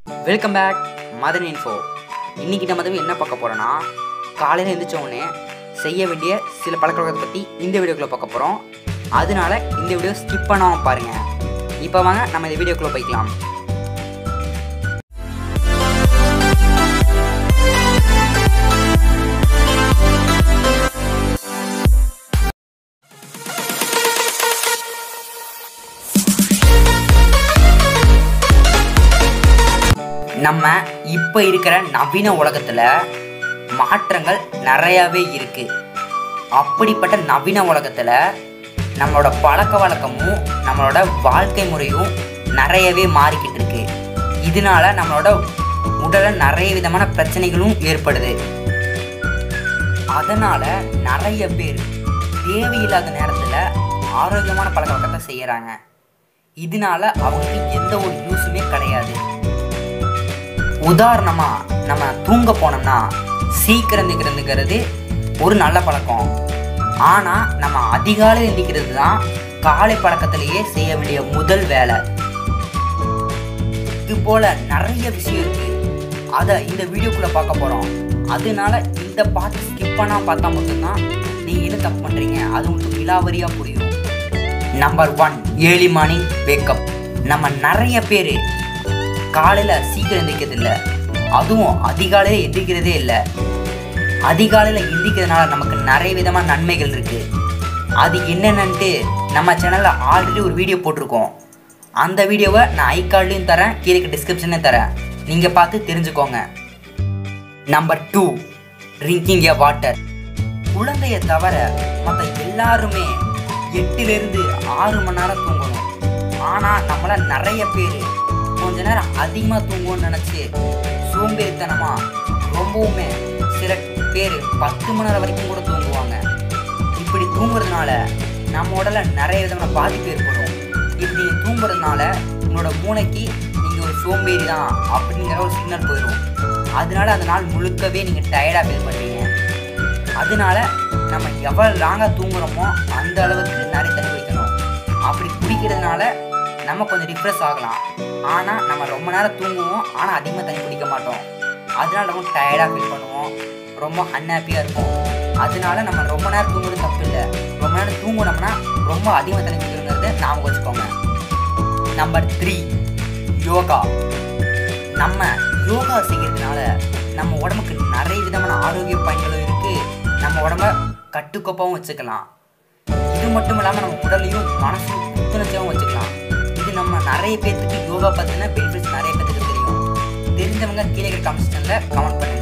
Welcome back madhaninfo. இன்னைக்கு நம்ம என்ன பார்க்க போறோம்னா காலையில எந்திரிச்ச உடனே செய்ய வேண்டிய சில பழக்கவழக்கத்தை பற்றி இந்த வீடியோக்குள்ள பார்க்க போகிறோம். அதனால இந்த வீடியோ ஸ்கிப் பண்ணாமல் பாருங்க. இப்போ வாங்க நம்ம இந்த வீடியோக்குள்ள போய்க்கலாம். நம்ம இப்போ இருக்கிற நவீன உலகத்தில் மாற்றங்கள் நிறையாவே இருக்கு. அப்படிப்பட்ட நவீன உலகத்தில் நம்மளோட பழக்க வழக்கமும் நம்மளோட வாழ்க்கை முறையும் நிறையவே மாறிக்கிட்டு இருக்கு. இதனால நம்மளோட உடலில் நிறைய விதமான பிரச்சனைகளும் ஏற்படுது. அதனால நிறைய பேர் தேவையில்லாத நேரத்தில் ஆரோக்கியமான பழக்க வழக்கத்தை செய்யறாங்க. இதனால அவங்களுக்கு எந்த ஒரு யூஸுமே கிடையாது. உதாரணமா நம்ம தூங்க போனோம்னா சீக்கிரம் எந்திரிக்கிறது ஒரு நல்ல பழக்கம். ஆனா நம்ம அதிகாலை எந்திரிக்கிறது தான் காலை பழக்கத்திலேயே செய்ய வேண்டிய முதல் வேலை. இது போல நிறைய விஷயம் இருக்கு. அதை இந்த வீடியோக்குள்ள பார்க்க போறோம். அதனால இந்த பாட்டு ஸ்கிப் பண்ணா பார்த்தா மட்டும்தான் நீங்க என்ன தப்பு பண்றீங்க அது உங்களுக்கு விலாவரியா புரியும். Number 1, early morning wake up. நம்ம நிறைய பேர் காலையில் சீக்கிரம் எந்திரிக்கிறது இல்லை, அதுவும் அதிகாலையில் எந்திரிக்கிறதே இல்லை. அதிகாலையில் எந்திரிக்கிறதுனால நமக்கு நிறைய விதமான நன்மைகள் இருக்குது. அது என்னென்னன்ட்டு நம்ம சேனலில் ஆல்ரெடி ஒரு வீடியோ போட்டிருக்கோம். அந்த வீடியோவை நான் ஐகார்ட்லையும் தரேன், கீழே டிஸ்கிரிப்ஷன்லையும் தரேன், நீங்கள் பார்த்து தெரிஞ்சுக்கோங்க. Number 2, drinking a water. குழந்தையை தவிர மற்ற எல்லாருமே 8லேருந்து 6 மணி நேரம் தூங்கணும். ஆனால் நம்மள நிறைய பேர் கொஞ்ச நேரம் அதிகமாக தூங்குவோன்னு நினச்சி சோம்பேறித்தனமாக ரொம்பவுமே சில பேர் 10 மணி நேரம் வரைக்கும் கூட தூங்குவாங்க. இப்படி தூங்குறதுனால நம்ம உடல நிறைய விதமான பாதிப்பு ஏற்படும். இப்படி தூங்குறதுனால உங்களோட மூளைக்கு நீங்கள் ஒரு சோம்பேறி தான் அப்படிங்கிற ஒரு சிக்னல் போயிடும். அதனால அந்த நாள் முழுக்கவே நீங்கள் டயர்டாக ஃபீல் பண்ணுறீங்க. அதனால நம்ம எவ்வளோ லாங்காக தூங்குறோமோ அந்த அளவுக்கு நிறைய தண்ணி குடிக்கணும். அப்படி குடிக்கிறதுனால நம்ம கொஞ்சம் ரிஃப்ரெஷ் ஆகலாம். ஆனால் நம்ம ரொம்ப நேரம் தூங்குவோம், ஆனால் அதிகமாக தண்ணி குடிக்க மாட்டோம். அதனால நம்ம டயர்டாக ஃபீல் பண்ணுவோம், ரொம்ப அன்ஹாப்பியாக இருக்கும். அதனால நம்ம ரொம்ப நேரம் தூங்குறது தப்பு இல்லை. ரொம்ப நேரம் தூங்கினோம்னா ரொம்ப அதிகமாக தண்ணி குடிக்கிறதுங்கிறத ஞாபகம் வச்சுக்கோங்க. நம்பர் 3, யோகா. நம்ம யோகா செய்கிறதுனால நம்ம உடம்புக்கு நிறைய விதமான ஆரோக்கிய பயன்களும் இருக்குது. நம்ம உடம்ப கட்டுக்கோப்பாகவும் வச்சுக்கலாம். இது மட்டும் இல்லாமல் நம்ம உடலையும் மனசையும் புத்துணர்ச்சியாகவும் வச்சுக்கலாம். இது நம்ம நிறைய பேர்த்துக்கு யோகா பற்றின பெனிஃபிட்ஸ் நிறைய பேர்த்துக்கு தெரியும். தெரிஞ்சவங்க கீழே இருக்கிற கமெண்ட் செக்ஷனில் கமெண்ட் பண்ணுங்க.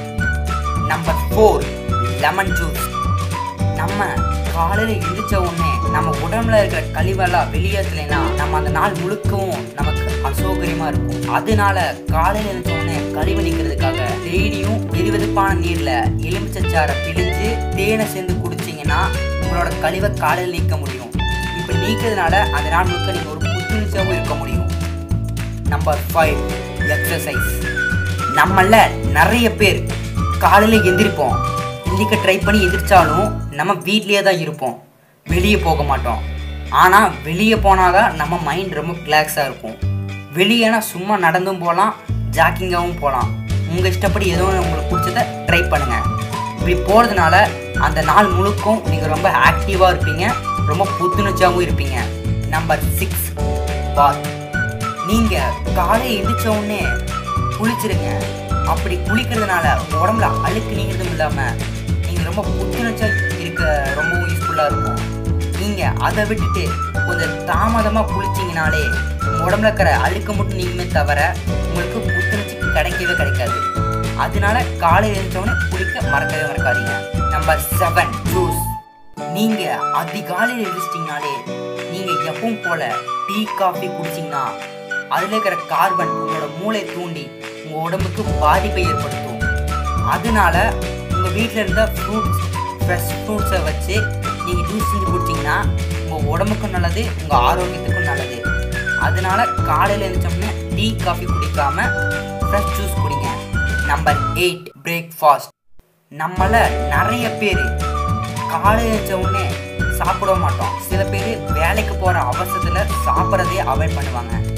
Number 4, lemon juice. நம்ம காலையில் எழுந்திரிச்ச உடனே நம்ம உடம்புல இருக்கிற கழிவெல்லாம் வெளியேற்றலைன்னா நம்ம அந்த நாள் முழுக்கவும் நமக்கு அசௌகரியமாக இருக்கும். அதனால காலையில் எழுந்திரிச்ச உடனே கழிவு நீக்கிறதுக்காக டெய்லியும் வெதுவெதுப்பான நீரில் எலுமிச்சைச்சாறை பிழிஞ்சு தேனை சேர்ந்து குடிச்சிங்கன்னா உங்களோட கழிவை காலையில் நீக்க முடியும். இப்படி நீக்கிறதுனால அந்த நாள் முழுக்க நீங்கள் ஒரு புத்துணர்ச்சியாகவும் இருக்க முடியும். Number 5, exercise. நம்மள நிறைய பேர் காலையில் எந்திரிப்போம், எந்திரிக்க ட்ரை பண்ணி எந்திரிச்சாலும் நம்ம வீட்லேயே தான் இருப்போம், வெளியே போக மாட்டோம். ஆனால் வெளியே போனால் தான் நம்ம மைண்ட் ரொம்ப ரிலாக்ஸாக இருக்கும். வெளியேனா சும்மா நடந்தும் போகலாம், ஜாக்கிங்காகவும் போகலாம். உங்கள் இஷ்டப்படி ஏதோ உங்களுக்கு பிடிச்சதை ட்ரை பண்ணுங்கள். இப்படி போகிறதுனால அந்த நாள் முழுக்கும் நீங்கள் ரொம்ப ஆக்டிவாக இருப்பீங்க, ரொம்ப புத்துணர்ச்சியாகவும் இருப்பீங்க. Number 6, bath. நீங்கள் காலையில் எழுந்திரிச்ச உடனே குளிச்சிருங்க. அப்படி குளிக்கிறதுனால உடம்புல அழுக்கு நீங்கிறதும் இல்லாமல் நீங்கள் ரொம்ப புத்துணர்ச்சியாக இருக்க ரொம்ப யூஸ்ஃபுல்லாக இருக்கும். நீங்கள் அதை விட்டுட்டு கொஞ்சம் தாமதமாக குளிச்சிங்கனாலே உங்கள் உடம்புல இருக்கிற அழுக்கு மட்டும் நீங்களுமே தவிர உங்களுக்கு புத்துணர்ச்சி கிடைக்கவே கிடைக்காது. அதனால காலையில் எழுந்தோடனே குளிக்க மறக்கவே மறக்காதீங்க. Number 7, juice. நீங்கள் அதிகாலையில் எழுந்திரிச்சிட்டிங்கனாலே நீங்கள் எப்பவும் போல் டீ காஃபி குடிச்சிங்கன்னா அதில் இருக்கிற கார்பன் உங்களோட மூளை தூண்டி உங்கள் உடம்புக்கு பாதிப்பை ஏற்படுத்தும். அதனால உங்கள் வீட்டில் இருந்த ஃப்ரெஷ் ஃப்ரூட்ஸை வச்சு நீங்கள் ஜூஸ் செஞ்சு குடிச்சிங்கன்னா உங்கள் உடம்புக்கும் நல்லது, உங்கள் ஆரோக்கியத்துக்கும் நல்லது. அதனால காலையில் எழுந்திரிச்சோம்னா டீ காஃபி குடிக்காமல் ஃப்ரெஷ் ஜூஸ் குடிங்க. Number 8, breakfast. நம்மள நிறைய பேர் காலையில் எழுந்திரிச்ச உடனே சாப்பிட மாட்டோம். சில பேர் வேலைக்கு போகிற அவசரத்தில் சாப்பிட்றதே அவாய்ட் பண்ணுவாங்க.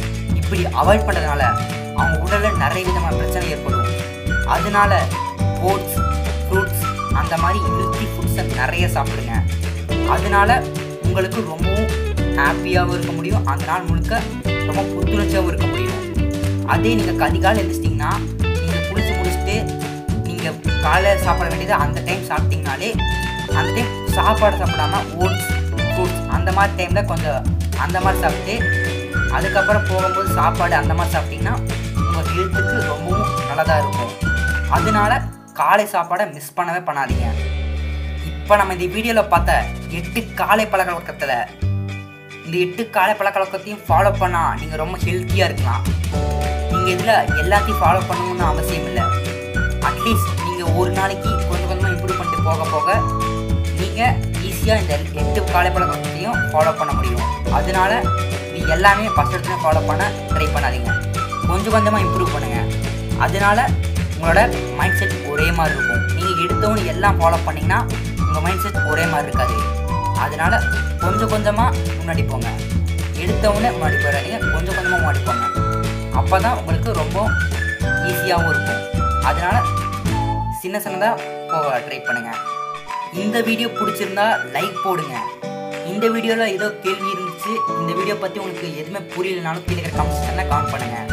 இப்படி அவாய்ட் பண்ணுறதுனால அவங்க உடலில் நிறைய விதமான பிரச்சனை ஏற்படும். அதனால ஓட்ஸ், ஃப்ரூட்ஸ் அந்த மாதிரி ஹெல்த்தி ஃபுட்ஸை நிறைய சாப்பிடுங்க. அதனால உங்களுக்கு ரொம்பவும் ஹாப்பியாகவும் இருக்க முடியும், அந்த நாள் முழுக்க ரொம்ப புத்துணர்ச்சியாகவும் இருக்க முடியும். அதே நீங்கள் அதிகாலை எழுந்திரிச்சிட்டிங்கன்னா நீங்கள் குளிச்சு முடிச்சுட்டு நீங்கள் காலையில் சாப்பிட வேண்டியது அந்த டைம் சாப்பிட்டிங்கனாலே, அந்த டைம் சாப்பாடு சாப்பிடாமல் ஓட்ஸ், ஃப்ரூட்ஸ் அந்த மாதிரி டைமில் கொஞ்சம் அந்த மாதிரி சாப்பிட்டு அதுக்கப்புறம் போகும்போது சாப்பாடு அந்த மாதிரி சாப்பிட்டிங்கன்னா உங்கள் ஹெல்த்துக்கு ரொம்பவும் நல்லதாக இருக்கும். அதனால காலை சாப்பாடை மிஸ் பண்ணவே பண்ணாதீங்க. இப்போ நம்ம இந்த வீடியோவில் பார்த்த 8 காலை பழக்க வழக்கத்தில் இந்த 8 காலை பழக்க வழக்கத்தையும் ஃபாலோ பண்ணால் நீங்கள் ரொம்ப ஹெல்த்தியாக இருக்கலாம். நீங்கள் இதில் எல்லாத்தையும் ஃபாலோ பண்ணணும்னு அவசியம் இல்லை. அட்லீஸ்ட் நீங்கள் ஒரு நாளைக்கு கொஞ்சம் கொஞ்சமாக இம்ப்ரூவ் பண்ணிட்டு போக போக நீங்கள் ஈஸியாக இந்த 8 காலை பழக்க வழக்கத்தையும் ஃபாலோ பண்ண முடியும். அதனால இது எல்லாமே ஃபஸ்ட் எடுத்து ஃபாலோ பண்ண ட்ரை பண்ணாதீங்க, கொஞ்சம் கொஞ்சமாக இம்ப்ரூவ் பண்ணுங்கள். அதனால உங்களோட மைண்ட் செட் ஒரே மாதிரி இருக்கும். நீங்கள் எடுத்தவொன்னு எல்லாம் ஃபாலோ பண்ணிங்கன்னா உங்கள் மைண்ட் செட் ஒரே மாதிரி இருக்காது. அதனால் கொஞ்சம் கொஞ்சமாக முன்னாடி போங்க. எடுத்தவொடனே முன்னாடி போயிடாதீங்க, கொஞ்சம் கொஞ்சமாக முன்னாடி போங்க. அப்போ தான் உங்களுக்கு ரொம்ப ஈஸியாகவும் இருக்கும். அதனால் சின்ன சின்னதாக போக ட்ரை பண்ணுங்கள். இந்த வீடியோ பிடிச்சிருந்தா லைக் போடுங்க. இந்த வீடியோவில் ஏதோ கேள்வி இருந்துச்சு, இந்த வீடியோ பற்றி உங்களுக்கு எதுவுமே புரியலனாலும் கீழே இருக்கிற கமெண்ட் செக்ஷனில் கமெண்ட் பண்ணுங்கள்.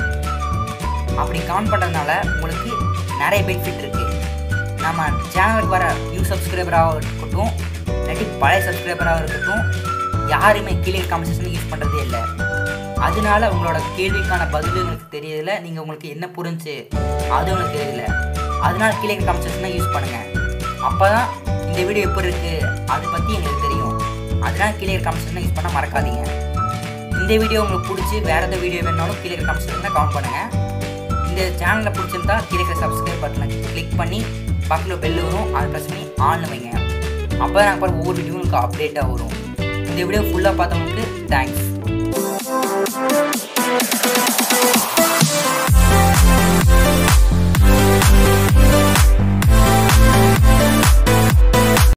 அப்படி கமெண்ட் பண்ணுறதுனால உங்களுக்கு நிறைய பெனிஃபிட் இருக்குது. நம்ம சேனலுக்கு வர நியூ சப்ஸ்கிரைபராக இருக்கட்டும், இல்லாட்டி பழைய சப்ஸ்கிரைபராக இருக்கட்டும், யாருமே கீழே கமெண்ட் செக்ஷன் யூஸ் பண்ணுறதே இல்லை. அதனால உங்களோட கேள்விக்கான பதில் உங்களுக்கு தெரியல, நீங்கள் உங்களுக்கு என்ன புரிஞ்சு அது உங்களுக்கு தெரியல. அதனால கீழே கமெண்ட் செக்ஷனை யூஸ் பண்ணுங்கள். அப்போ தான் இந்த வீடியோ எப்படி இருக்குது அதை பற்றி எங்களுக்கு தெரியும். அதனால் கீழே கமெண்ட் செக்ஷனை யூஸ் பண்ண மறக்காதீங்க. இந்த வீடியோ உங்களுக்கு பிடிச்சி வேறு எந்த வீடியோ வேணாலும் கீழே கமெண்ட் செக்ஷனில் கமெண்ட் பண்ணுங்கள். இந்த சேனலில் பிடிச்சிருந்தா கீழே இருக்கிற சப்ஸ்கிரைப் பட்டனை கிளிக் பண்ணி பக்கத்தில் பெல் வரும், அதை ப்ரெஸ் பண்ணி ஆன் வைங்க. அப்போ தான் நாங்கள் ஒவ்வொரு வீடியோ உங்களுக்கு அப்டேட்டாக வரும். இந்த வீடியோ ஃபுல்லாக பார்த்தவங்களுக்கு தேங்க்ஸ்.